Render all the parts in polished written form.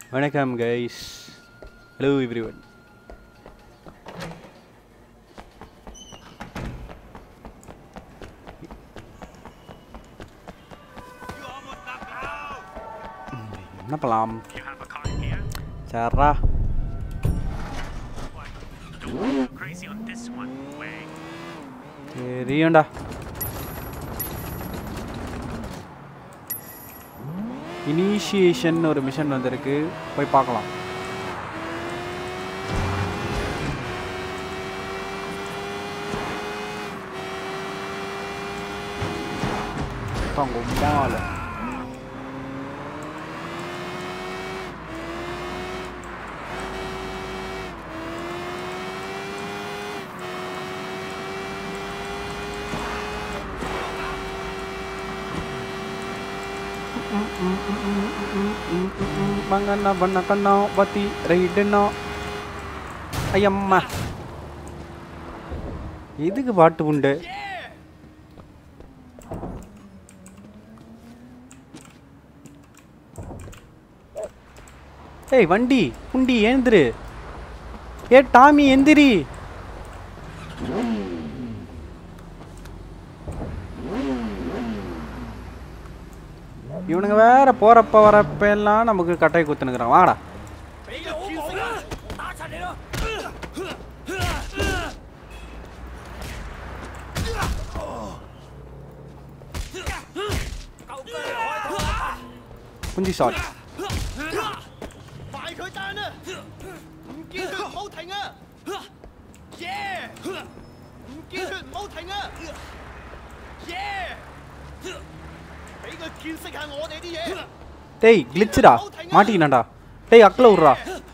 Welcome guys. Hello everyone. Nó làm. Charath. Crazy on this one. Rionda. Initiation ஒரு mission வந்திருக்கு போய் பார்க்கலாம். தங்கம்மால Bangana banakana bati raidena ayamma இதுக்கு பாட்டு உண்டு ஏய் வண்டி குண்டி ஏந்திரு ஏ டாமி எந்திரி இவனுங்க வேற போறப்ப வரப்ப எல்லாம் நமக்கு கட்டை குத்துனுக்குறான் வாடா குஞ்சி ஷாட் டேய் கிளிச்டா மாட்டிக்கினாடா டேய் அக்ல உட்றா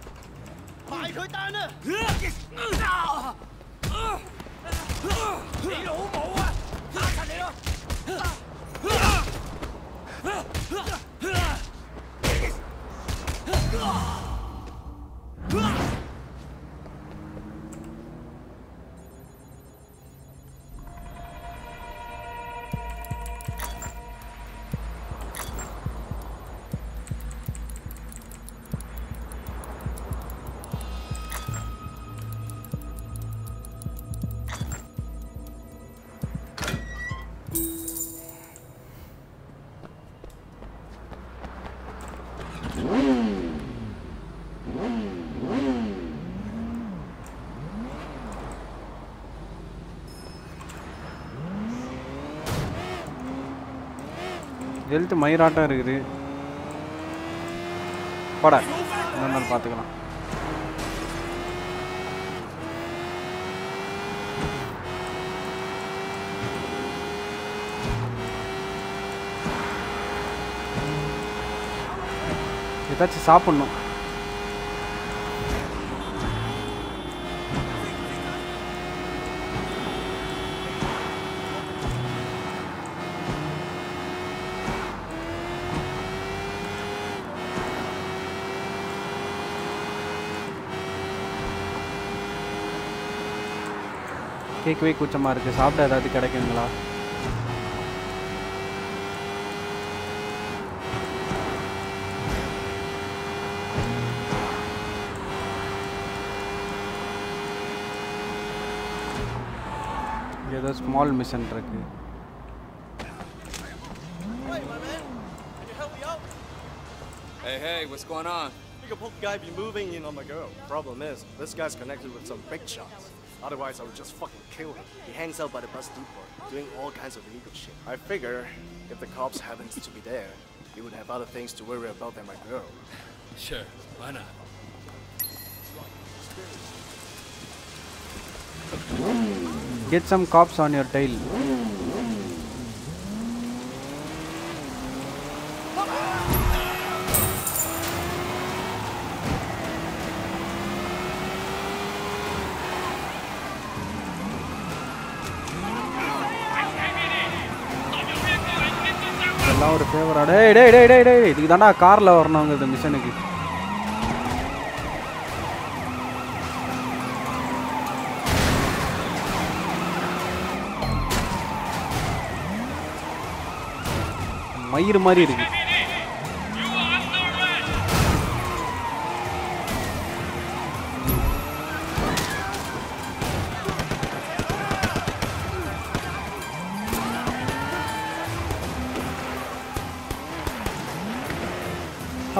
ஹெல்த் மயிராட்டம் இருக்குது போடா இன்னொரு பார்த்துக்கலாம் ஏதாச்சும் சாப்பிடணும் கேட்கவே கூச்சமாக இருக்குது சாப்பிட ஏதாவது கிடைக்குங்களா ஏதோ ஸ்மால் மிஷன் இருக்கு Hey, what's going on? Big old guy be moving in on my girl. Problem is, this guy's connected with some big shots. Otherwise, I would just fucking kill him. He hangs out by the bus depot, doing all kinds of illegal shit. I figure, if the cops happens to be there, he would have other things to worry about than my girl. Sure, why not? Get some cops on your tail. எல்லாம் ஒரு ஃபேவரா டேய் டேய் டேய் டேய் டேய் இதுக்கு தான்டா கார்ல வரணுங்க இந்த மிஷனுக்கு மயிர் மாதிரி இருக்கு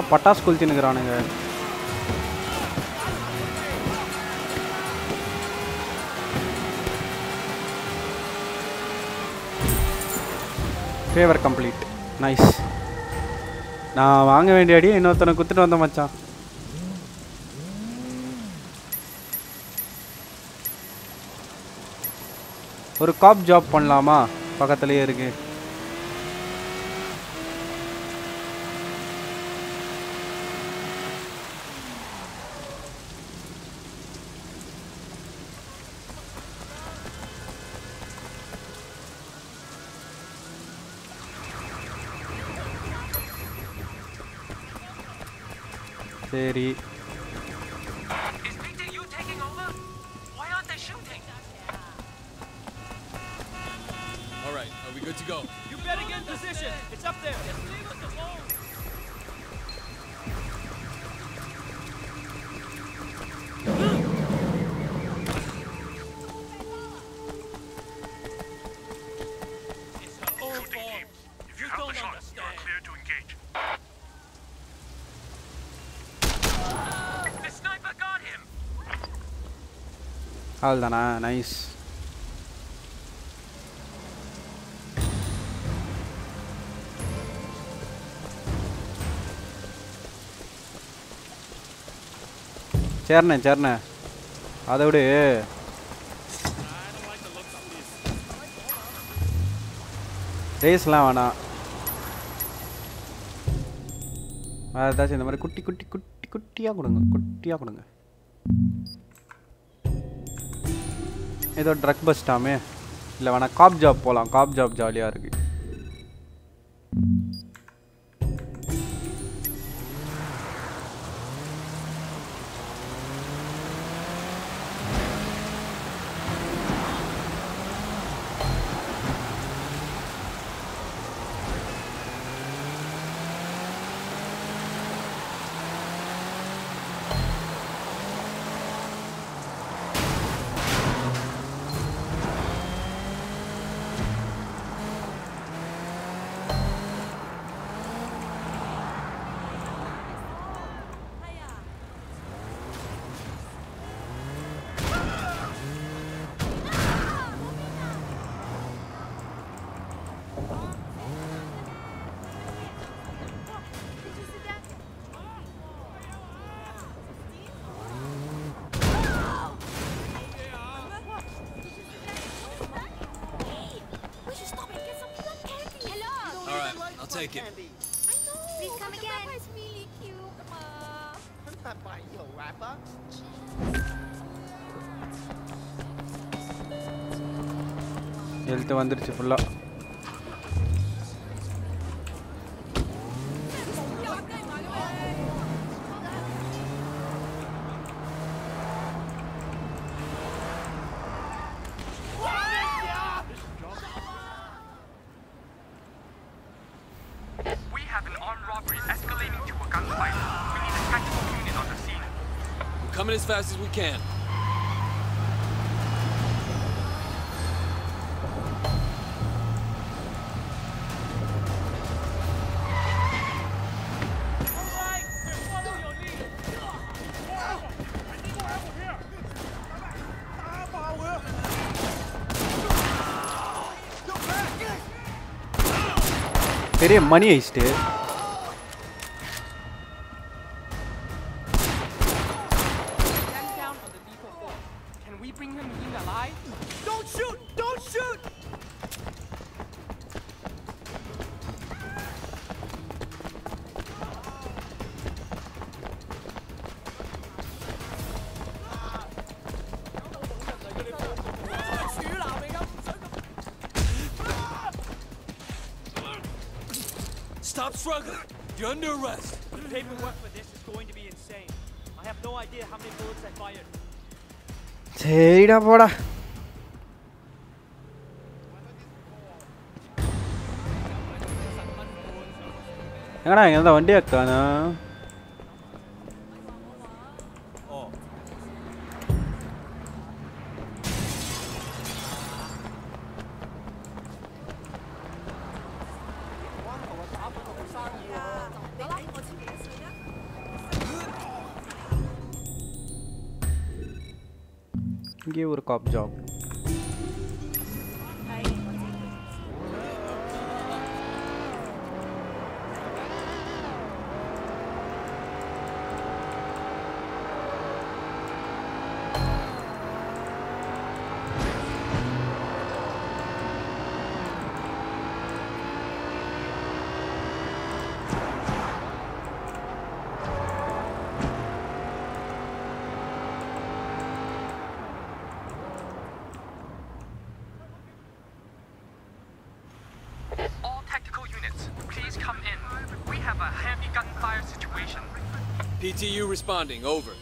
பட்டாசு கொளுத்தினுக்குறானுங்க. Favour complete. நைஸ். நான் வாங்க வேண்டிய அடி இன்னொருத்தனை குத்துட்டு வந்த மச்சான். ஒரு காப் ஜாப் பண்ணலாமா? பக்கத்துலேயே இருக்கு. சரி. All right, are we good to go? You better get in position. It's up there. Just leave us alone. It's her own fault. If you have the shot, you are clear to engage. The sniper got him. அவ்வளோதானா? Nice. சரிண்ணே அதை விட ரேஸ்லாம் வேணாம். ஏதாச்சும் இந்த மாதிரி குட்டியாக கொடுங்க. ஏதோ ட்ரக் பஸ்டாமே. இல்லை வேணா காப் ஜாப் போகலாம். காப் ஜாப் ஜாலியாக இருக்குது. Take it. I know. Please come again. The rapper is really cute, ma. Health வந்துருச்சு ஃபுல்லா. Coming as fast as we can. பெரிய மணி ஐஸ்ட்டு. Stop struggling. You're under arrest. The paperwork for this is going to be insane. I have no idea how many bullets I fired. சரிடா போடா. எங்கடா இங்க இருந்தா வண்டி அக்கானா? இங்கே ஒரு cop job. PTU responding, over.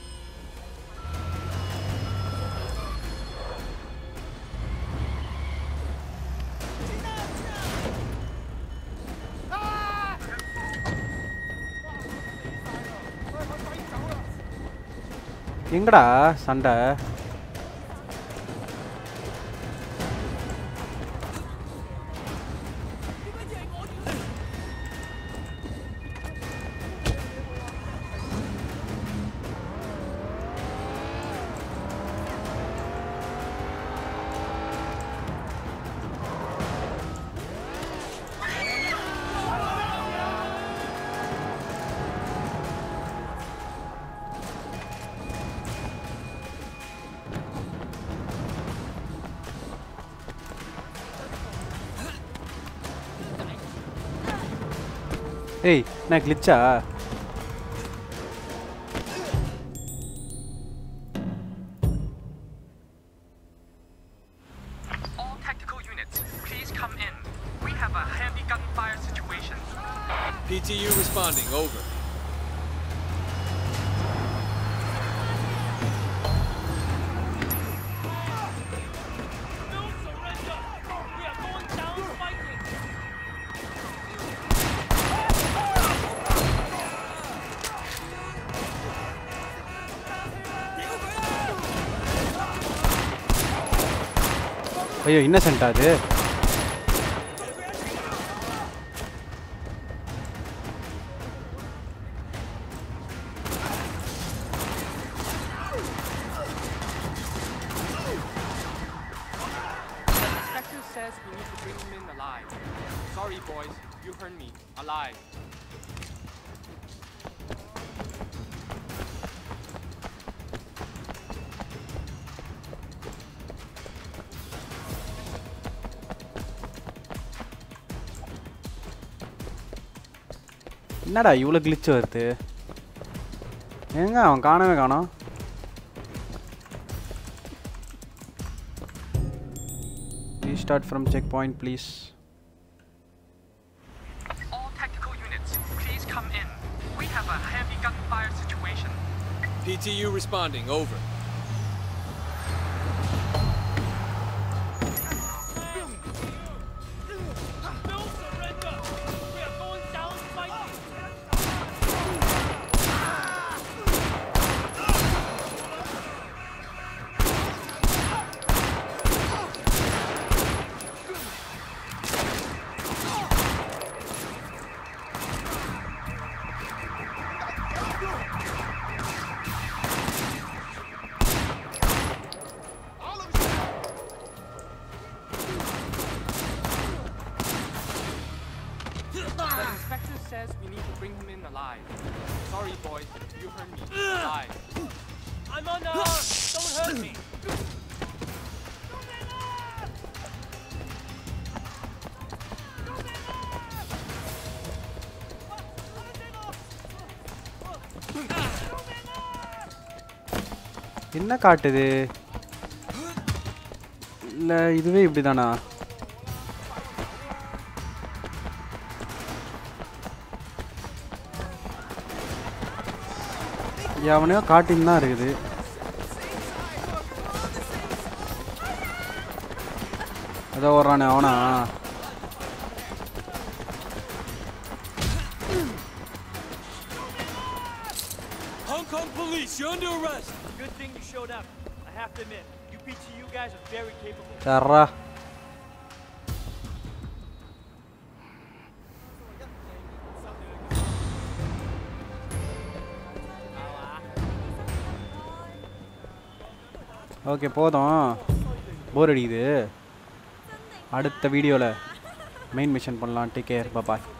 எங்கடா சண்டை? ஏய் நான் கிளிச்சா? All tactical units, please come in. We have a heavy gunfire situation. PTU responding, over. ஐயோ இன்னசென்ட் அது. Says we need to bring him in alive. Sorry boys, you heard me. Alive. என்னடா இவ்வளோ கிளிச் வருது? எங்க அவன் காணவே காணோம். Restart from checkpoint, please. All tactical units, please come in. We have a heavy gunfire situation. PTU responding, over. Says we need to bring him in alive. Sorry boys, you heard me. Alive. I'm on don't hurt me. என்ன காட்டுது? இல்ல இதுவே இப்படிதானா? அவனையோ காட்டின்னு தான் இருக்குது. அதோ வர்றானே அவனா? Hong Kong police, you're under arrest. Good thing you showed up. I have to admit, you PTU guys are very capable. சர்ரா. Okay போதும் போர் அடிக்குது அடுத்த வீடியோவில் மெயின் மிஷன் பண்ணலாம் டேக் கேர் பாய்